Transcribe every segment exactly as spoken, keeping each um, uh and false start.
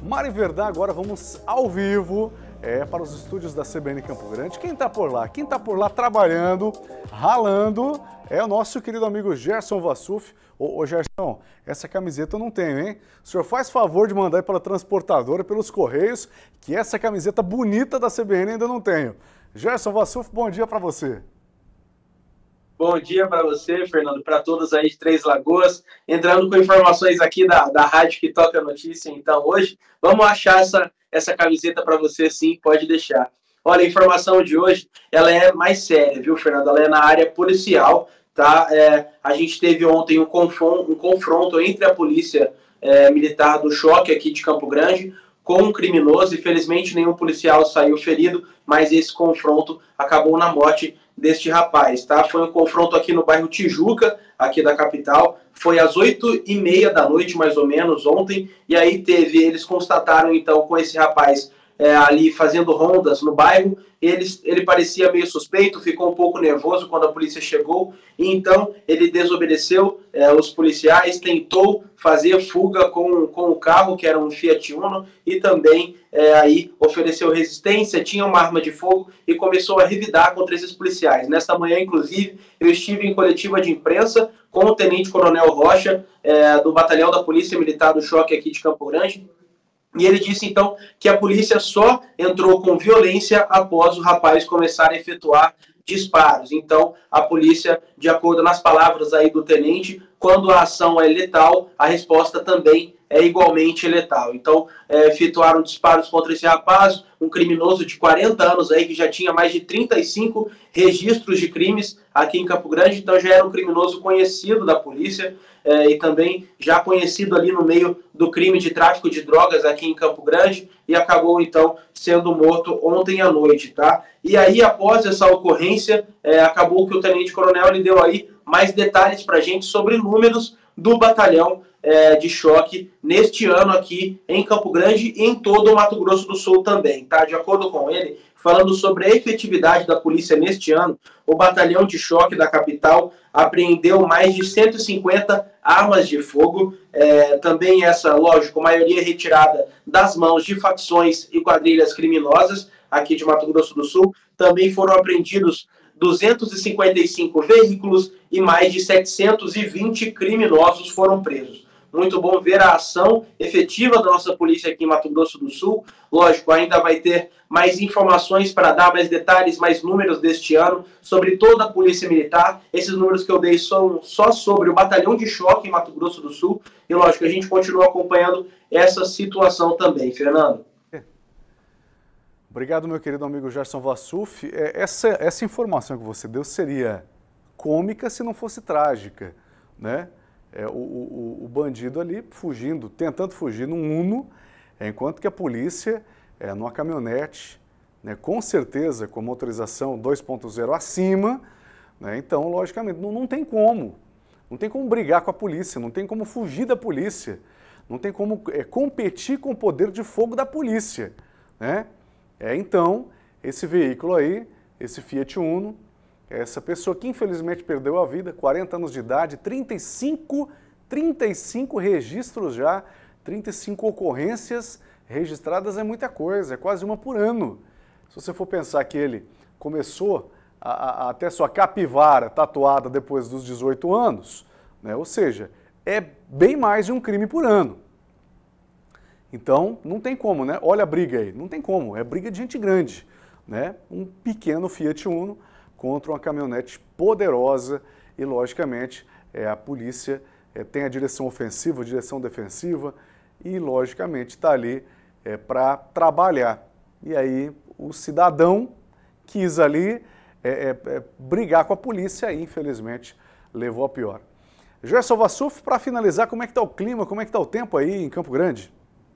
Mari Verdão, agora vamos ao vivo é, para os estúdios da C B N Campo Grande. Quem está por lá? Quem está por lá trabalhando, ralando, é o nosso querido amigo Gerson Vassuf. Ô, ô Gerson, essa camiseta eu não tenho, hein? O senhor faz favor de mandar aí pela transportadora, pelos Correios, que essa camiseta bonita da C B N ainda não tenho. Gerson Vassuf, bom dia para você. Bom dia para você, Fernando, para todos aí de Três Lagoas. Entrando com informações aqui da, da rádio que toca a notícia, então, hoje, vamos achar essa, essa camiseta para você, sim, pode deixar. Olha, a informação de hoje, ela é mais séria, viu, Fernando? Ela é na área policial, tá? É, a gente teve ontem um confronto, um confronto entre a polícia é, militar do Choque aqui de Campo Grande com um criminoso. Infelizmente, nenhum policial saiu ferido, mas esse confronto acabou na morte deste rapaz, tá? Foi um confronto aqui no bairro Tijuca, aqui da capital. Foi às oito e meia da noite, mais ou menos, ontem. E aí teve, eles constataram, então, com esse rapaz é, ali fazendo rondas no bairro. Ele, ele parecia meio suspeito, ficou um pouco nervoso quando a polícia chegou. E então ele desobedeceu é, os policiais, tentou fazer fuga com, com o carro, que era um Fiat Uno, e também é, aí ofereceu resistência, tinha uma arma de fogo e começou a revidar contra esses policiais. Nesta manhã, inclusive, eu estive em coletiva de imprensa com o Tenente Coronel Rocha, é, do Batalhão da Polícia Militar do Choque aqui de Campo Grande. E ele disse, então, que a polícia só entrou com violência após o rapaz começar a efetuar disparos. Então, a polícia, de acordo nas palavras aí do tenente, quando a ação é letal, a resposta também é igualmente letal. Então, é, efetuaram disparos contra esse rapaz, um criminoso de quarenta anos aí, que já tinha mais de trinta e cinco registros de crimes aqui em Campo Grande, então já era um criminoso conhecido da polícia, é, e também já conhecido ali no meio do crime de tráfico de drogas aqui em Campo Grande, e acabou então sendo morto ontem à noite, tá? E aí, após essa ocorrência, é, acabou que o Tenente Coronel ele deu aí mais detalhes para a gente sobre números do batalhão é, de choque neste ano aqui em Campo Grande e em todo o Mato Grosso do Sul também, tá? De acordo com ele, falando sobre a efetividade da polícia neste ano, o batalhão de choque da capital apreendeu mais de cento e cinquenta armas de fogo, é, também essa, lógico, maioria retirada das mãos de facções e quadrilhas criminosas aqui de Mato Grosso do Sul. Também foram apreendidos duzentos e cinquenta e cinco veículos e mais de setecentos e vinte criminosos foram presos. Muito bom ver a ação efetiva da nossa polícia aqui em Mato Grosso do Sul. Lógico, ainda vai ter mais informações para dar mais detalhes, mais números deste ano sobre toda a polícia militar. Esses números que eu dei são só sobre o batalhão de choque em Mato Grosso do Sul. E lógico, a gente continua acompanhando essa situação também, Fernando. Obrigado, meu querido amigo Gerson Vassuf. Essa, essa informação que você deu seria cômica se não fosse trágica, né? É, o, o, o bandido ali fugindo, tentando fugir num Uno, é, enquanto que a polícia, é, numa caminhonete, né, com certeza com motorização dois ponto zero acima, né, então, logicamente, não, não tem como. Não tem como brigar com a polícia, não tem como fugir da polícia, não tem como é, competir com o poder de fogo da polícia, né? É, então, esse veículo aí, esse Fiat Uno, essa pessoa que infelizmente perdeu a vida, quarenta anos de idade, trinta e cinco, trinta e cinco registros já, trinta e cinco ocorrências registradas é muita coisa, é quase uma por ano. Se você for pensar que ele começou a, a, a ter sua capivara tatuada depois dos dezoito anos, né, ou seja, é bem mais de um crime por ano. Então, não tem como, né? Olha a briga aí, não tem como, é briga de gente grande, né? Um pequeno Fiat Uno contra uma caminhonete poderosa e, logicamente, é, a polícia é, tem a direção ofensiva, a direção defensiva e, logicamente, está ali é, para trabalhar. E aí o cidadão quis ali é, é, é, brigar com a polícia e, infelizmente, levou a pior. Gerson Vassuf, para finalizar, como é que está o clima, como é que está o tempo aí em Campo Grande?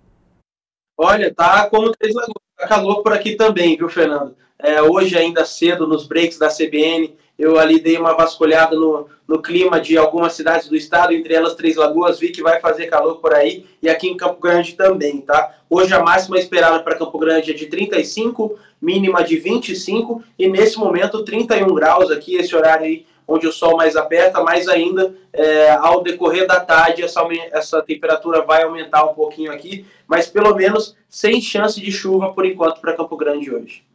Olha, tá como Três Lagoas, tá calor por aqui também, viu, Fernando? É, hoje, ainda cedo, nos breaks da C B N, eu ali dei uma vasculhada no, no clima de algumas cidades do estado, entre elas Três Lagoas, vi que vai fazer calor por aí, e aqui em Campo Grande também, tá? Hoje a máxima esperada para Campo Grande é de trinta e cinco, mínima de vinte e cinco, e nesse momento trinta e um graus aqui, esse horário aí onde o sol mais aperta, mais ainda é, ao decorrer da tarde essa, essa temperatura vai aumentar um pouquinho aqui, mas pelo menos sem chance de chuva por enquanto para Campo Grande hoje.